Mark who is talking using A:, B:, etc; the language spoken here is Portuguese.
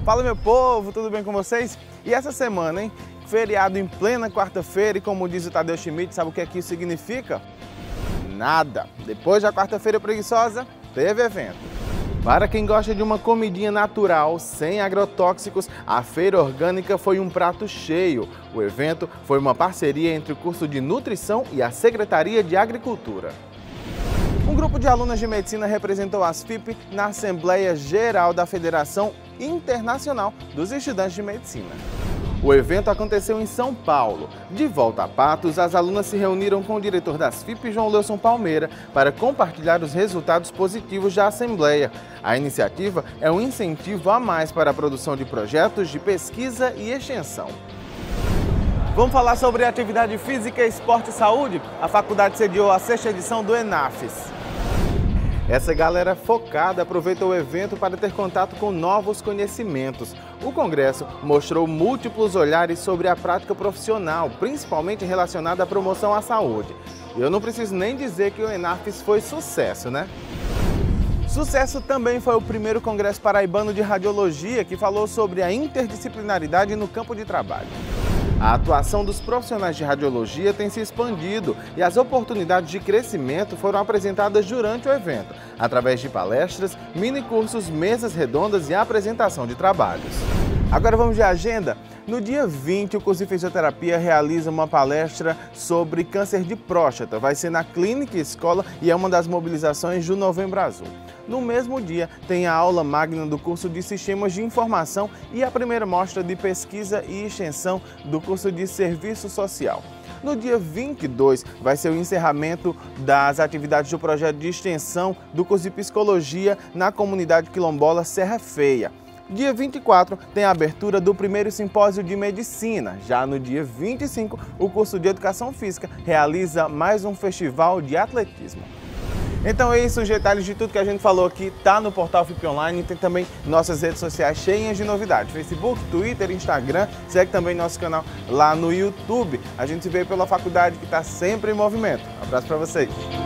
A: Fala, meu povo, tudo bem com vocês? E essa semana, hein? Feriado em plena quarta-feira e, como diz o Tadeu Schmidt, sabe o que isso significa? Nada. Depois da quarta-feira preguiçosa, teve evento. Para quem gosta de uma comidinha natural, sem agrotóxicos, a Feira Orgânica foi um prato cheio. O evento foi uma parceria entre o curso de Nutrição e a Secretaria de Agricultura. Um grupo de alunas de medicina representou as FIP na Assembleia Geral da Federação Internacional dos Estudantes de Medicina. O evento aconteceu em São Paulo. De volta a Patos, as alunas se reuniram com o diretor das FIP, João Leuson Palmeira, para compartilhar os resultados positivos da Assembleia. A iniciativa é um incentivo a mais para a produção de projetos de pesquisa e extensão. Vamos falar sobre atividade física, esporte e saúde? A faculdade sediou a 6ª edição do ENAFES. Essa galera focada aproveitou o evento para ter contato com novos conhecimentos. O congresso mostrou múltiplos olhares sobre a prática profissional, principalmente relacionada à promoção à saúde. E eu não preciso nem dizer que o ENAFES foi sucesso, né? Sucesso também foi o primeiro Congresso Paraibano de Radiologia, que falou sobre a interdisciplinaridade no campo de trabalho. A atuação dos profissionais de radiologia tem se expandido e as oportunidades de crescimento foram apresentadas durante o evento, através de palestras, minicursos, mesas redondas e apresentação de trabalhos. Agora vamos de agenda. No dia 20, o curso de fisioterapia realiza uma palestra sobre câncer de próstata. Vai ser na Clínica Escola e é uma das mobilizações do Novembro Azul. No mesmo dia, tem a aula magna do curso de Sistemas de Informação e a primeira mostra de pesquisa e extensão do curso de Serviço Social. No dia 22, vai ser o encerramento das atividades do projeto de extensão do curso de Psicologia na comunidade quilombola Serra Feia. Dia 24 tem a abertura do primeiro simpósio de medicina. Já no dia 25, o curso de Educação Física realiza mais um festival de atletismo. Então é isso, os detalhes de tudo que a gente falou aqui tá no portal FIP Online, tem também nossas redes sociais cheias de novidades, Facebook, Twitter, Instagram, segue também nosso canal lá no YouTube. A gente se vê pela faculdade que está sempre em movimento. Um abraço para vocês.